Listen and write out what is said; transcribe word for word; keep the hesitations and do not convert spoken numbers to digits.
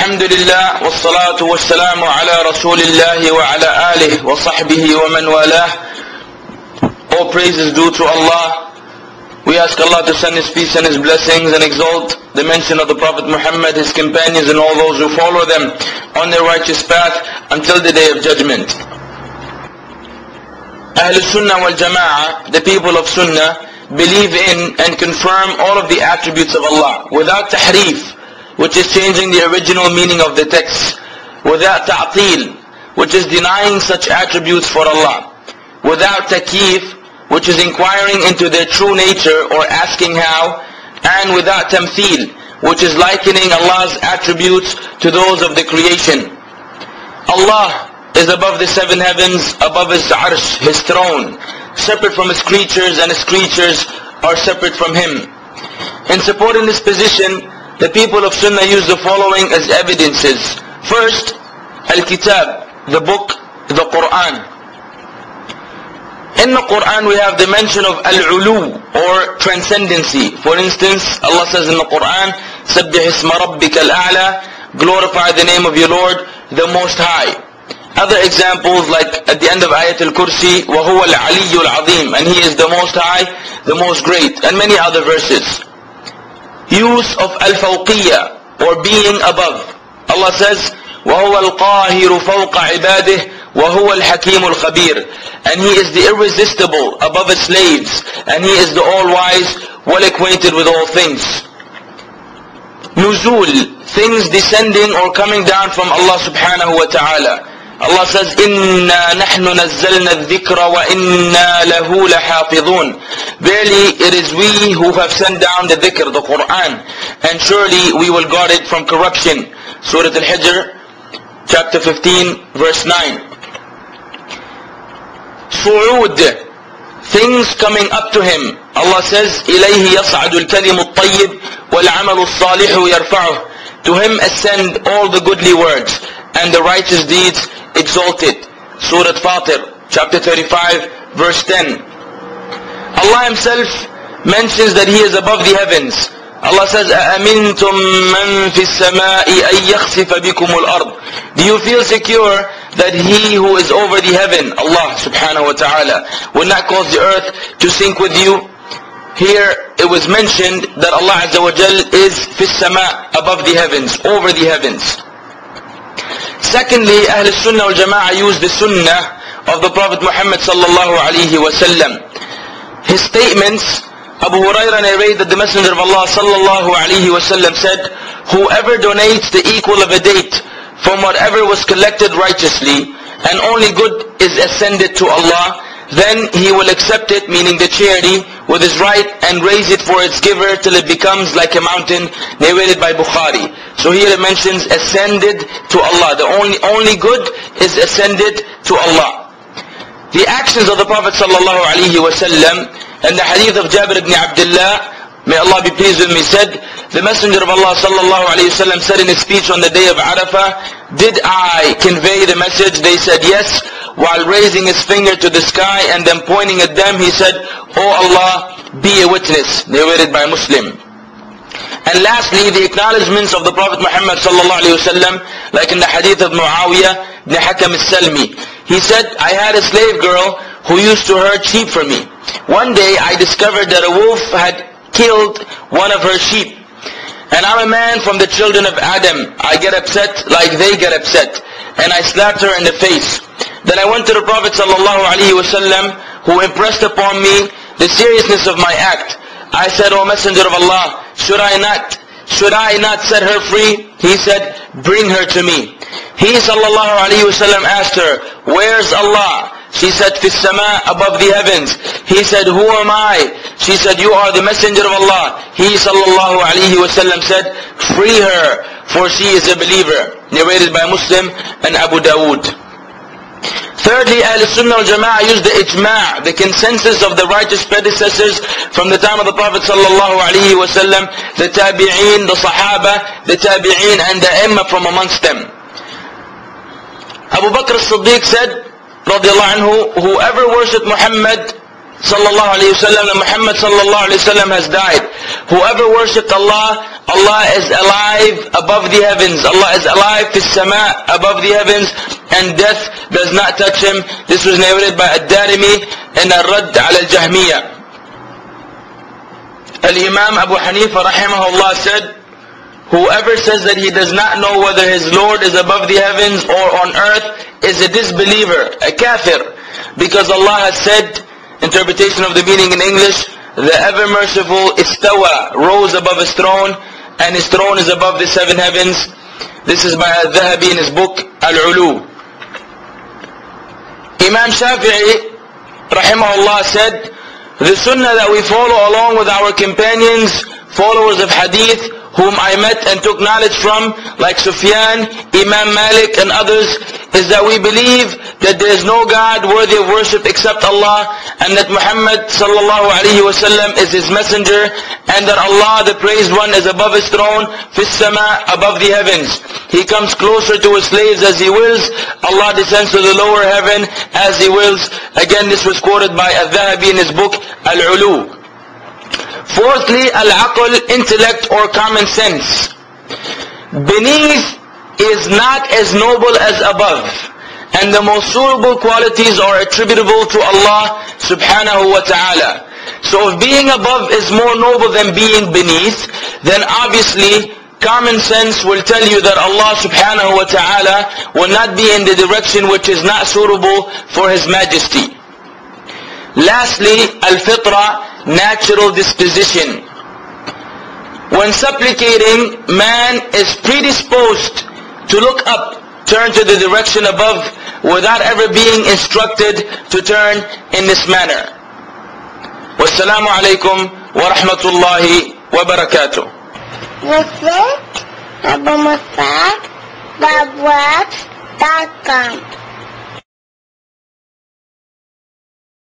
Alhamdulillah, wassalatu wassalamu ala rasulillahi wa ala alihi wa sahbihi wa man walah. All praise is due to Allah. We ask Allah to send His peace and His blessings and exalt the mention of the Prophet Muhammad, his companions and all those who follow them on their righteous path until the day of judgment. Ahlul Sunnah wal Jama'ah, the people of Sunnah, believe in and confirm all of the attributes of Allah without tahrif, which is changing the original meaning of the text, without ta'til, which is denying such attributes for Allah, without takyif, which is inquiring into their true nature or asking how, and without tamthil, which is likening Allah's attributes to those of the creation. Allah is above the seven heavens, above His arsh, His throne, separate from His creatures, and His creatures are separate from Him. In supporting this position, the people of Sunnah use the following as evidences. First, Al-Kitab, the book, the Quran. In the Quran we have the mention of Al-Ulu, or transcendency. For instance, Allah says in the Quran, سَبِّحِ اسْمَ رَبِّكَ الْأَعْلَى, glorify the name of your Lord, the Most High. Other examples like at the end of Ayat al-Kursi, وَهُوَ الْعَلِيُّ الْعَظِيمُ, and He is the Most High, the Most Great, and many other verses. Use of al-fawqiyya, or being above. Allah says, وَهُوَ الْقَاهِرُ فَوْقَ عِبَادِهِ وَهُوَ الْحَكِيمُ الْخَبِيرُ, and He is the irresistible above His slaves, and He is the all-wise, well-acquainted with all things. Nuzul, things descending or coming down from Allah subhanahu wa ta'ala. Allah says, إِنَّا نَحْنُ نَزَّلْنَا الذِّكْرَ وَإِنَّا لَهُ لَحَافِظُونَ. Verily, it is we who have sent down the dhikr, the Quran, and surely we will guard it from corruption. Surah Al-Hijr, chapter fifteen, verse nine. Su'ud, things coming up to Him. Allah says, إِلَيْهِ يَصْعَدُ الْكَلِمُ الطَّيِّبُ وَالْعَمَلُ الصَّالِحُ يَرْفَعُهُ. To Him ascend all the goodly words, and the righteous deeds exalted. Surah Fatir, chapter thirty-five, verse ten. Allah Himself mentions that He is above the heavens. Allah says, أَأَمِنْتُمْ مَنْ فِي السَّمَاءِ أَنْ يَخْسِفَ بِكُمُ الْأَرْضِ. Do you feel secure that He who is over the heaven, Allah subhanahu wa ta'ala, will not cause the earth to sink with you? Here it was mentioned that Allah Azza wa Jal is fi sama, above the heavens, over the heavens. Secondly, Ahl Sunnah wal Jama'ah use the Sunnah of the Prophet Muhammad sallallahu alayhi wa sallam. His statements, Abu Hurairah narrated that the Messenger of Allah sallallahu alayhi wa sallam said, whoever donates the equal of a date from whatever was collected righteously, and only good is ascended to Allah, then He will accept it, meaning the charity, with His right, and raise it for its giver till it becomes like a mountain, narrated by Bukhari. So here it mentions ascended to Allah. The only only good is ascended to Allah. The actions of the Prophet sallallahu alaihi wasallam, and the hadith of Jabir ibn Abdullah, may Allah be pleased with me, said, the Messenger of Allah sallallahu alaihi wasallam said in his speech on the day of Arafah, did I convey the message? They said yes. While raising his finger to the sky and then pointing at them, he said, O Allah, be a witness, narrated by Muslim. And lastly, the acknowledgements of the Prophet Muhammad sallallahu alaihi wasallam, like in the hadith of Muawiyah ibn Hakam al-Salmi. He said, I had a slave girl who used to herd sheep for me. One day I discovered that a wolf had killed one of her sheep. And I'm a man from the children of Adam. I get upset like they get upset. And I slapped her in the face. Then I went to the Prophet sallallahu alaihi wasallam, who impressed upon me the seriousness of my act. I said, O Messenger of Allah, should I not, should I not set her free? He said, bring her to me. He sallallahu alaihi wasallam asked her, where's Allah? She said, fi sama, above the heavens. He said, who am I? She said, you are the Messenger of Allah. He sallallahu alaihi wasallam said, free her, for she is a believer. Narrated by Muslim and Abu Dawood. Thirdly, Ahl Sunnah wal Jama'ah use the ijma', the consensus of the righteous predecessors from the time of the Prophet sallallahu alaihi wasallam, the tabi'een, the sahaba, the tabi'een, and the imma from amongst them. Abu Bakr as-Siddiq said, radiallahu anhu, whoever worshipped Muhammad sallallahu alayhi wa sallam, and Muhammad sallallahu alayhi wa sallam has died. Whoever worshipped Allah, Allah is alive above the heavens. Allah is alive fi sama, above the heavens, and death does not touch him. This was narrated by Ad-Darimi in Ar-Radd ala al-Jahmiyyah. Al-Imam Abu Hanifa rahimahullah said, whoever says that he does not know whether his Lord is above the heavens or on earth is a disbeliever, a kafir. Because Allah has said, interpretation of the meaning in English, the ever merciful istawa, rose above his throne, and his throne is above the seven heavens. This is by Al-Dhahabi in his book Al-Ulu. Imam Shafi'i rahimahullah said, the sunnah that we follow along with our companions, followers of hadith, whom I met and took knowledge from, like Sufyan, Imam Malik and others, is that we believe that there is no God worthy of worship except Allah, and that Muhammad sallallahu alaihi wasallam is his messenger, and that Allah the praised one is above his throne, fis sama, above the heavens. He comes closer to his slaves as he wills. Allah descends to the lower heaven as he wills. Again, this was quoted by Al-Dhahabi in his book Al-Ulu. Fourthly, al-aql, intellect or common sense. Beneath is not as noble as above, and the most suitable qualities are attributable to Allah subhanahu wa ta'ala. So if being above is more noble than being beneath, then obviously common sense will tell you that Allah subhanahu wa ta'ala will not be in the direction which is not suitable for His majesty. Lastly, al-fitra, natural disposition. When supplicating, man is predisposed to look up, turn to the direction above, without ever being instructed to turn in this manner. Wassalamu alaikum wa rahmatullahi wa barakatuh. Visit Abu Musab dot web dot com